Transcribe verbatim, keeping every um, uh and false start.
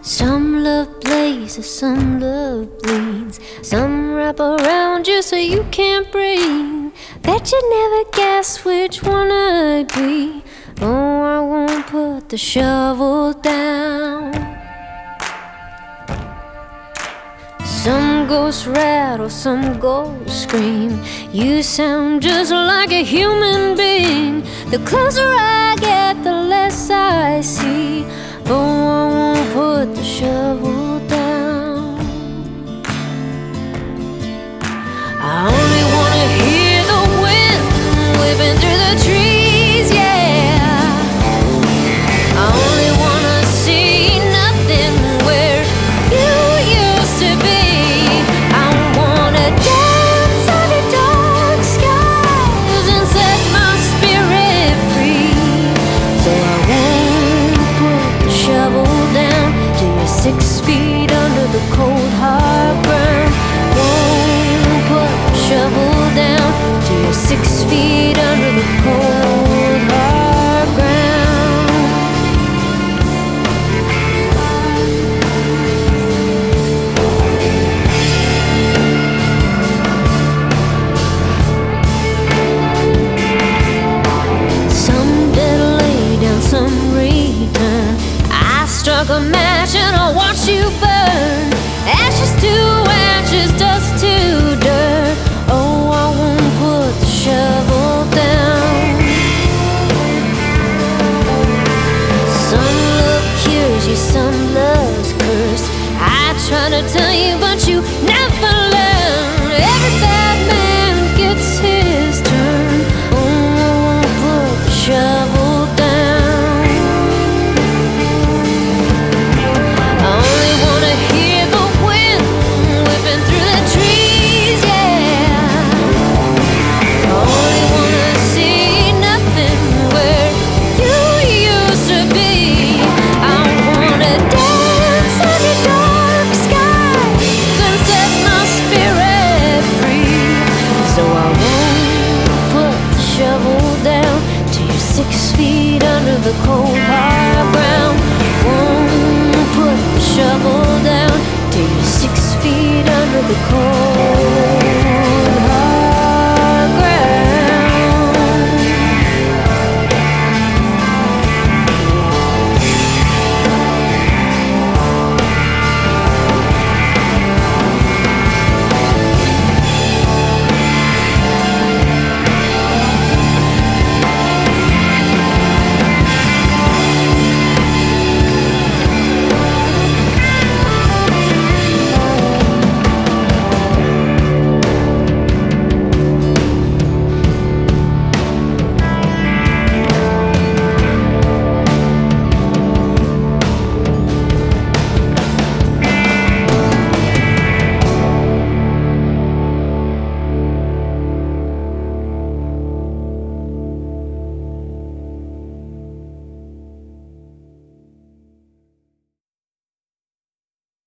Some love blazes, some love bleeds. Some wrap around you so you can't breathe. Bet you never guess which one I'd be. Oh, I won't put the shovel down. Some ghosts rattle, some ghosts scream. You sound just like a human being. The closer I get, the less I see. Oh, I won't put the shovel down. I only wanna hear the wind whipping through the trees, yeah. I only wanna see nothing where you used to be. I wanna dance under dark skies and set my spirit free. So I won't put the shovel down till you're six feet under the cold hard ground. Won't put the shovel down till you're six feet under the cold hard ground. Some dead lay down, some return. I struck a match and I watched you burn. Ashes to ashes, dust to dirt. Oh, I won't put the shovel down. Some love cures you, some love's cursed. I try to tell you, but you never learn. Every bad man gets his turn. Oh, I won't put the shovel down. I only wanna hear the wind whipping through the trees, yeah. I only wanna see nothing where you used to be. I wanna dance under dark skies and set my spirit free. So I won't put the shovel down till you're six feet under the cold hard ground. Won't put the shovel down till you're six feet under the cold